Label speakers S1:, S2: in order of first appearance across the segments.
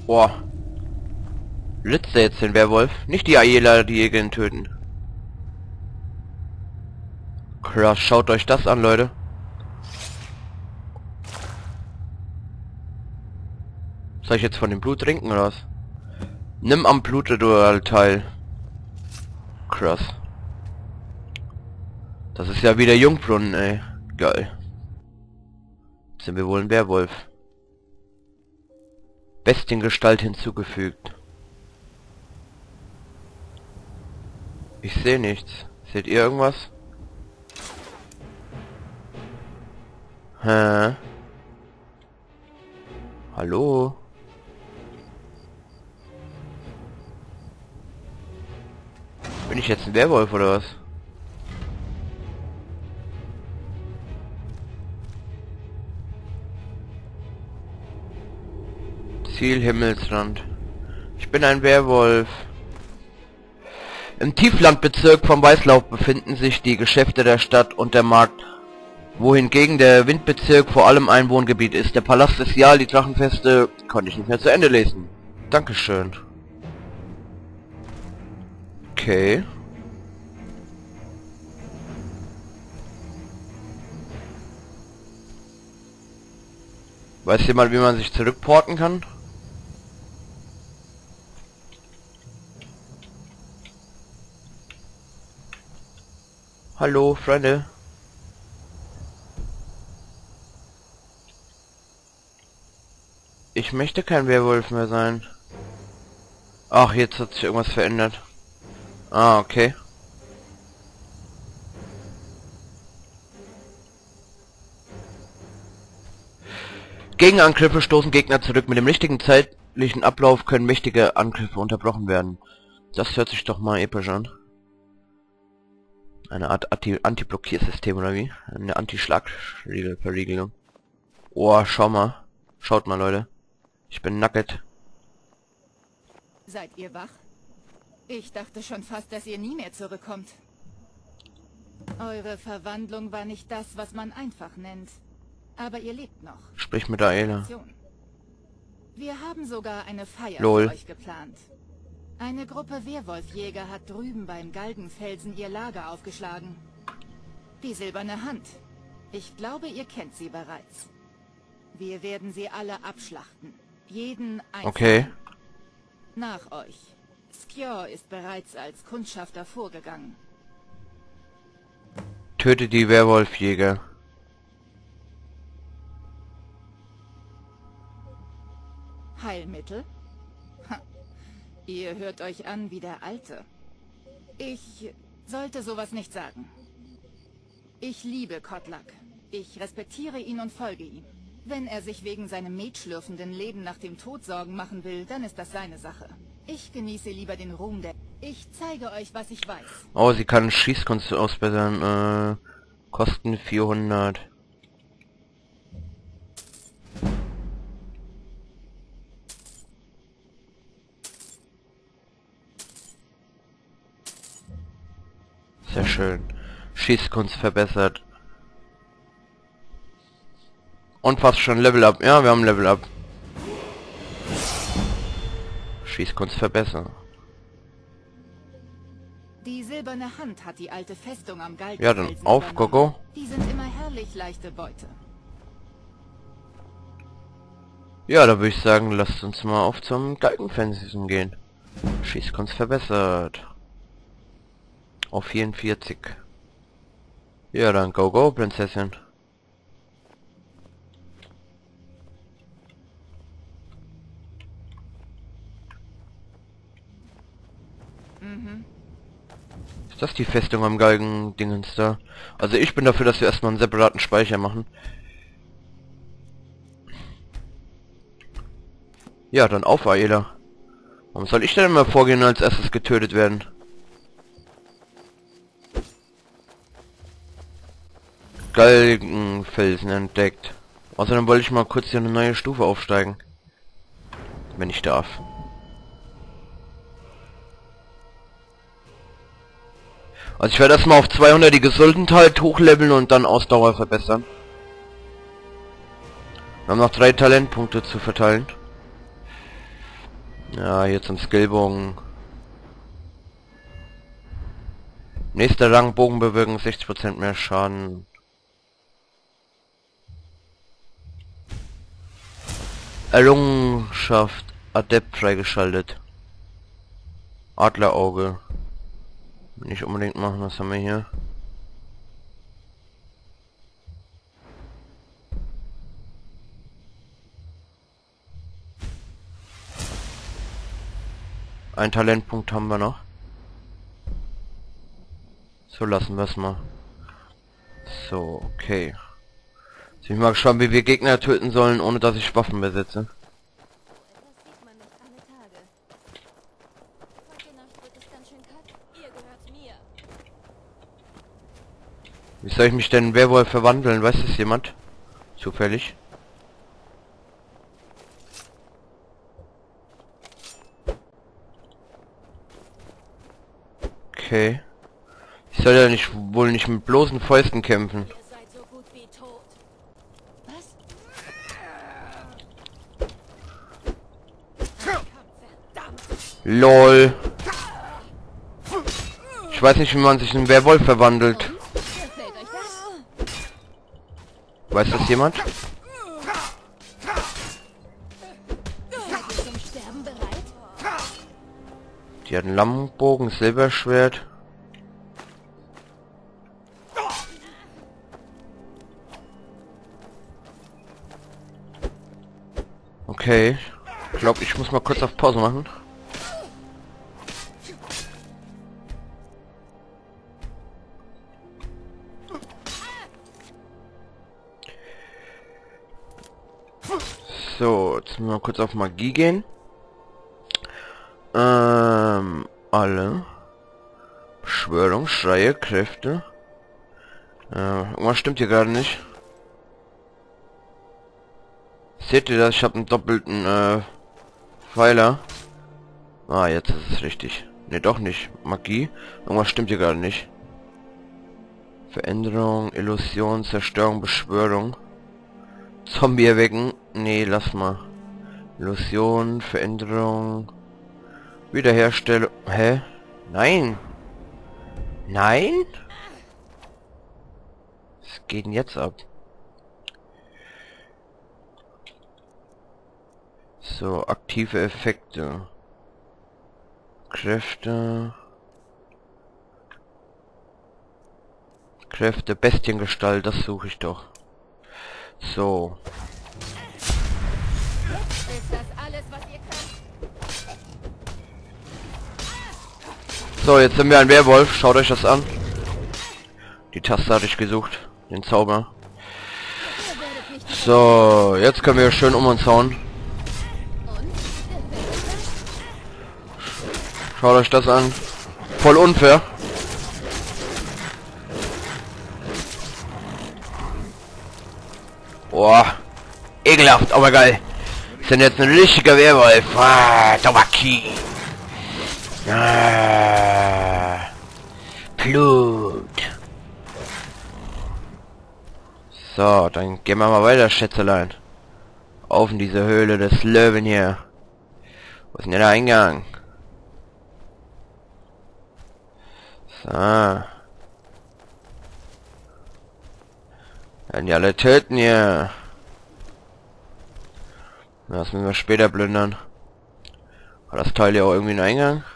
S1: Boah. Blitzt er jetzt den Werwolf? Nicht die Ayla, die Jägerin töten. Krass, schaut euch das an, Leute. Soll ich jetzt von dem Blut trinken oder was? Nimm am Blutritual teil. Krass. Das ist ja wieder Jungbrunnen, ey. Geil. Jetzt sind wir wohl ein Werwolf. Bestiengestalt hinzugefügt. Ich sehe nichts. Seht ihr irgendwas? Hä? Hallo? Bin ich jetzt ein Werwolf oder was? Ziel Himmelsrand. Ich bin ein Werwolf. Im Tieflandbezirk vom Weißlauf befinden sich die Geschäfte der Stadt und der Markt, wohingegen der Windbezirk vor allem ein Wohngebiet ist. Der Palast des Jahr, die Drachenfeste, konnte ich nicht mehr zu Ende lesen. Dankeschön. Okay. Weiß jemand, wie man sich zurückporten kann? Hallo, Freunde. Ich möchte kein Werwolf mehr sein. Ach, jetzt hat sich irgendwas verändert. Ah, okay. Gegenangriffe stoßen Gegner zurück. Mit dem richtigen zeitlichen Ablauf können mächtige Angriffe unterbrochen werden. Das hört sich doch mal episch an. Eine Art Anti-Blockiersystem oder wie? Eine Anti-Schlagverriegelung. Oh, schau mal. Schaut mal, Leute. Ich bin nackt.
S2: Seid ihr wach? Ich dachte schon fast, dass ihr nie mehr zurückkommt. Eure Verwandlung war nicht das, was man einfach nennt. Aber ihr lebt noch.
S1: Sprich mit Ayla.
S2: Wir haben sogar eine Feier
S1: Lol.
S2: für euch geplant. Eine Gruppe Werwolfjäger hat drüben beim Galgenfelsen ihr Lager aufgeschlagen. Die silberne Hand. Ich glaube, ihr kennt sie bereits. Wir werden sie alle abschlachten. Jeden einzelnen.
S1: Okay.
S2: Nach euch. Skjor ist bereits als Kundschafter vorgegangen.
S1: Töte die Werwolfjäger.
S2: Heilmittel? Ha. Ihr hört euch an wie der Alte. Ich sollte sowas nicht sagen. Ich liebe Kotlak. Ich respektiere ihn und folge ihm. Wenn er sich wegen seinem metschlürfenden Leben nach dem Tod Sorgen machen will, dann ist das seine Sache. Ich genieße lieber den Ruhm der... Ich zeige euch, was ich weiß.
S1: Oh, sie kann Schießkunst ausbessern. Kosten 400. Sehr schön. Schießkunst verbessert. Und fast schon Level Up. Ja, wir haben Level Up. Schießkunst verbessern.
S2: Die silberne Hand hat die alte Festung am Galgenfelsen.
S1: Ja, dann auf, Gogo.
S2: Die sind immer herrlich leichte Beute.
S1: Ja, da würde ich sagen, lasst uns mal auf zum Galgenfelsen gehen. Schießkunst verbessert. Auf 44. Ja, dann go, Prinzessin. Ist das die Festung am Galgen-Dingens da? Also ich bin dafür, dass wir erstmal einen separaten Speicher machen. Ja, dann auf, Ayla. Warum soll ich denn immer vorgehen und als erstes getötet werden? Galgenfelsen entdeckt. Außerdem wollte ich mal kurz hier eine neue Stufe aufsteigen. Wenn ich darf. Also ich werde erstmal auf 200 die Gesundheit hochleveln und dann Ausdauer verbessern. Wir haben noch 3 Talentpunkte zu verteilen. Ja, hier zum Skillbogen. Nächster Langbogen bewirken 60% mehr Schaden. Errungenschaft Adept freigeschaltet. Adlerauge. Nicht unbedingt machen, was haben wir hier? Ein Talentpunkt haben wir noch. So, lassen wir es mal. So, okay. Jetzt bin ich mal gespannt, wie wir Gegner töten sollen, ohne dass ich Waffen besitze. Wie soll ich mich denn in Werwolf verwandeln? Weiß das jemand? Zufällig? Okay. Ich soll ja wohl nicht mit bloßen Fäusten kämpfen. LOL. Ich weiß nicht, wie man sich in Werwolf verwandelt. Weiß das jemand? Die hat einen Langbogen, Silberschwert. Okay. Ich glaube, ich muss mal kurz auf Pause machen. So, jetzt müssen wir mal kurz auf Magie gehen. Alle. Beschwörung, Schreie, Kräfte. Irgendwas stimmt hier gerade nicht. Seht ihr das? Ich habe einen doppelten Pfeiler. Ah, jetzt ist es richtig. Ne, doch nicht. Magie. Irgendwas stimmt hier gerade nicht. Veränderung, Illusion, Zerstörung, Beschwörung. Zombie erwecken. Nee, lass mal. Illusion, Veränderung. Wiederherstellung. Hä? Nein. Nein? Was geht denn jetzt ab? So, aktive Effekte. Kräfte. Kräfte, Bestiengestalt, das suche ich doch. So.
S2: Ist das alles, was ihr könnt?
S1: So, jetzt sind wir ein Werwolf. Schaut euch das an. Die Taste hatte ich gesucht. Den Zauber. So, jetzt können wir schön um uns hauen. Schaut euch das an. Voll unfair. Boah. Ekelhaft, aber geil. Wir sind jetzt ein richtiger Werwolf. Ah, Tobaki. Ah, Blut. So, dann gehen wir mal weiter, Schätzelein. Auf in diese Höhle des Löwen hier. Wo ist denn der Eingang? So. Werden die alle töten hier. Das müssen wir später plündern. Hat das Teil hier auch irgendwie einen Eingang?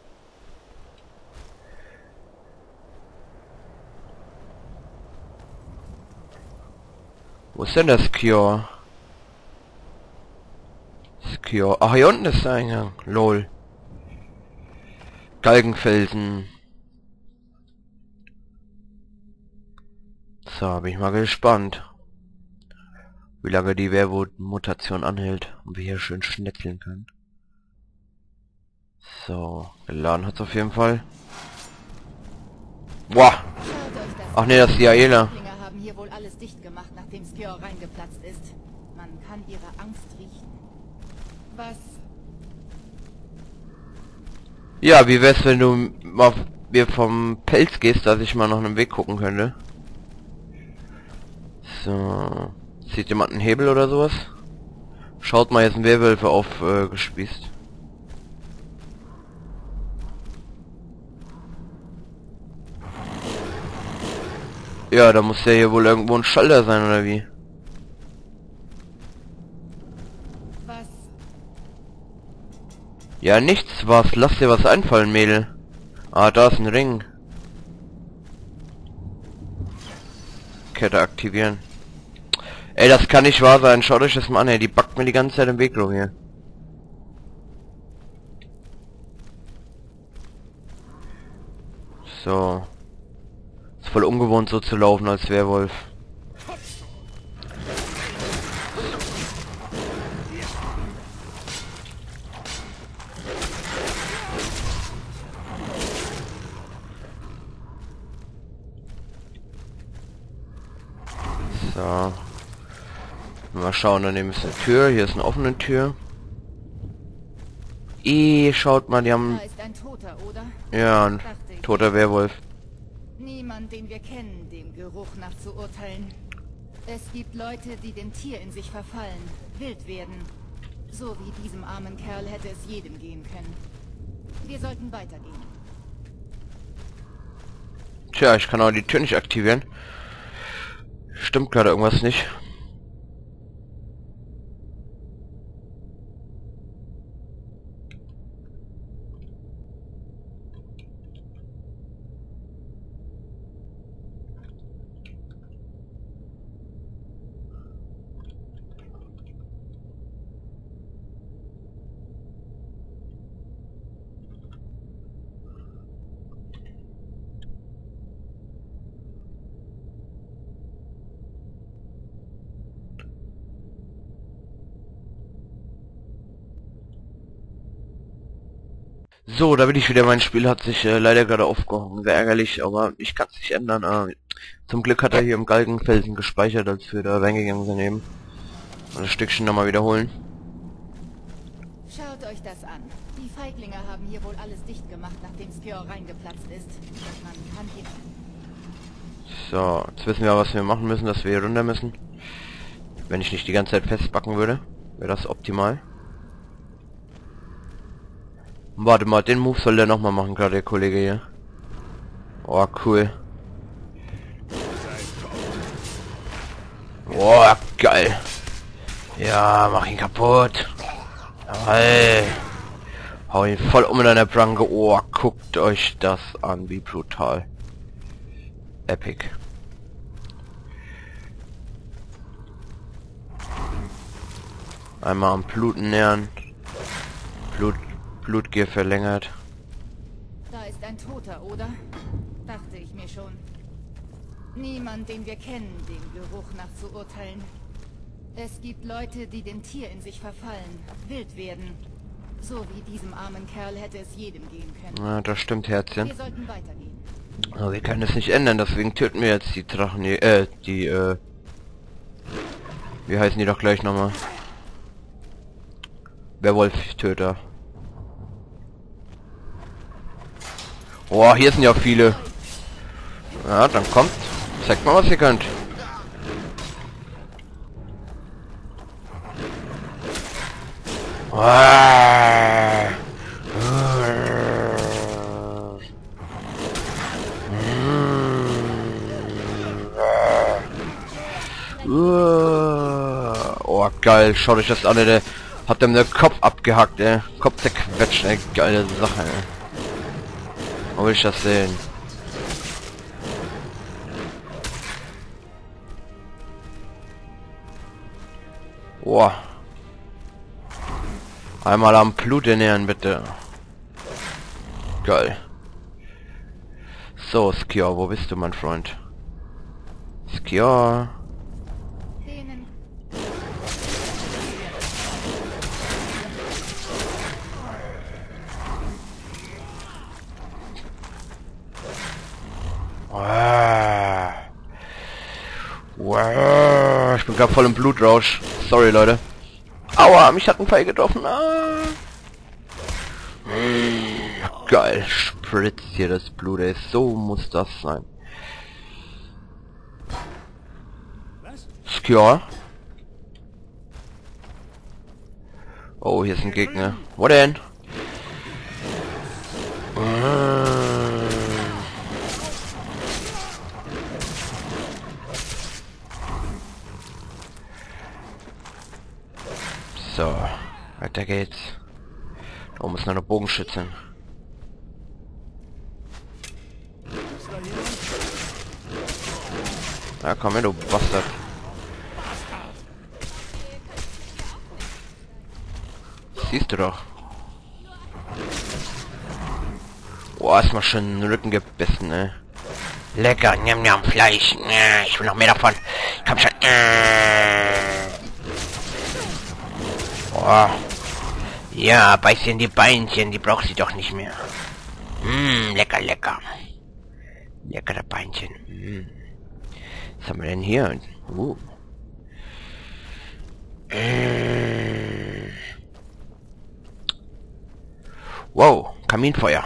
S1: Wo ist denn das Cure? Cure. Ach, hier unten ist der Eingang. Lol. Galgenfelsen. So, bin ich mal gespannt, wie lange die Werwolf-Mutation anhält und wir hier schön schnetzeln können. So, geladen hat's auf jeden Fall. Boah! Ach nee, das ist die Aela.
S2: Die Finger haben hier wohl alles dicht gemacht, nachdem Skjor reingeplatzt ist. Man kann ihre Angst riechen. Was?
S1: Ja, wie wär's, wenn du mal mir vom Pelz gehst, dass ich mal noch einen Weg gucken könnte? So. Sieht jemand einen Hebel oder sowas? Schaut mal, jetzt ein Werwölfe aufgespießt. Ja, da muss ja hier wohl irgendwo ein Schalter sein, oder wie?
S2: Was?
S1: Ja, nichts, was? Lass dir was einfallen, Mädel. Ah, da ist ein Ring. Kette aktivieren. Ey, das kann nicht wahr sein. Schaut euch das mal an, ey. Die backt mir die ganze Zeit im Weg rum hier. So. Ist voll ungewohnt so zu laufen als Werwolf. So. Mal schauen, daneben ist eine Tür. Hier ist eine offene Tür. Schaut mal, die haben...
S2: Da ist ein Toter, oder?
S1: Ja, ein
S2: Dachte ich.
S1: toter Werwolf.
S2: Niemand, den wir kennen, dem Geruch nach zu urteilen. Es gibt Leute, die dem Tier in sich verfallen, wild werden. So wie diesem armen Kerl hätte es jedem gehen können. Wir sollten weitergehen.
S1: Tja, ich kann auch die Tür nicht aktivieren. Stimmt gerade irgendwas nicht. So, da bin ich wieder. Mein Spiel hat sich leider gerade aufgehangen. Sehr ärgerlich, aber ich kann es nicht ändern. Zum Glück hat er hier im Galgenfelsen gespeichert, als wir da reingegangen sind eben. Und das Stückchen nochmal wiederholen.
S2: Schaut euch das an. Die Feiglinge haben hier wohl alles dicht gemacht, nachdem Skjor reingeplatzt ist. Man kann hier...
S1: So, jetzt wissen wir, was wir machen müssen, dass wir hier runter müssen. Wenn ich nicht die ganze Zeit festbacken würde, wäre das optimal. Warte mal, den Move soll der nochmal machen, gerade der Kollege hier. Oh, cool. Oh, geil. Ja, mach ihn kaputt. Jawoll. Hau ihn voll um in deiner Pranke. Oh, guckt euch das an, wie brutal. Epic. Einmal am Bluten nähern. Blutgier verlängert.
S2: Da ist ein Toter, oder? Dachte ich mir schon. Niemand, den wir kennen, dem Geruch nach zu urteilen. Es gibt Leute, die dem Tier in sich verfallen, wild werden. So wie diesem armen Kerl hätte es jedem gehen können.
S1: Ja, das stimmt, Herzchen.
S2: Wir sollten weitergehen.
S1: Aber wir können es nicht ändern, deswegen töten wir jetzt die Drachen hier, wie heißen die doch gleich nochmal? Werwolf-Töter. Oh, hier sind ja viele. Ja, dann kommt. Zeigt mal, was ihr könnt. Oh, geil. Schaut euch das an, der hat dem den Kopf abgehackt, ey. Kopf zerquetscht, ey. Geile Sache, ey. Wo will ich das sehen? Boah. Einmal am Blut ernähren, bitte. Geil. So, Skjor, wo bist du, mein Freund? Skjor.
S2: Denen...
S1: Wow. Ich bin gerade voll im Blutrausch. Sorry, Leute. Aua, mich hat ein Pfeil getroffen. Geil, spritzt hier das Blut, ey. So muss das sein. Skjor. Oh, hier ist ein Gegner. Wo denn? So, weiter geht's. Da oben ist noch eine Bogenschützin. Ja, komm her, du Bastard. Siehst du doch. Boah, ist mal schön in den Rücken gebissen, ne? Lecker, nimm nimm Fleisch. Ich will noch mehr davon. Komm schon. Boah. Ja, beiß in die Beinchen, die braucht sie doch nicht mehr. Lecker, lecker. Leckere Beinchen. Was haben wir denn hier? Wow, Kaminfeuer.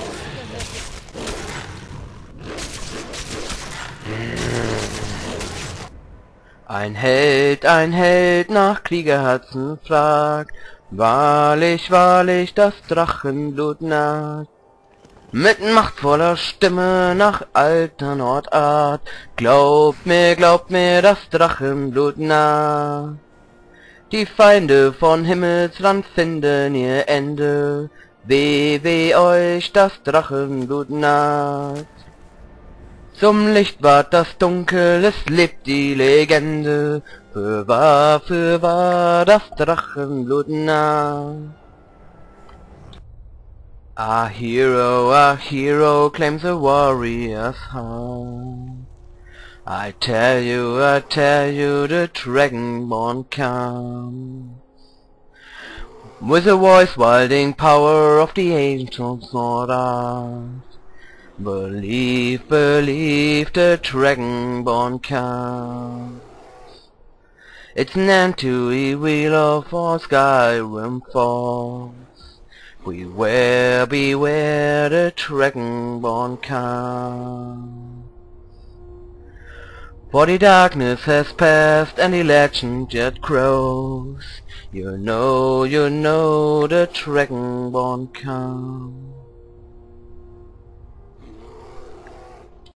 S1: Ein Held nach Kriegerherzen fragt. Wahrlich, wahrlich, das Drachenblut naht. Mit machtvoller Stimme nach alter Nordart. Glaubt mir, das Drachenblut naht. Die Feinde von Himmelsland finden ihr Ende. Weh, weh euch, das Drachenblut naht. Zum Licht ward das Dunkel, es lebt die Legende. Für wahr, das Drachenblut naht. A hero claims a warrior's heart. I tell you, the Dragonborn comes. With the voice wielding power of the ancient sword art. Believe, the Dragonborn comes. It's an end to evil of all Skyrim falls. Beware, the Dragonborn comes. For the darkness has passed and the legend yet grows. You know, the Dragonborn comes.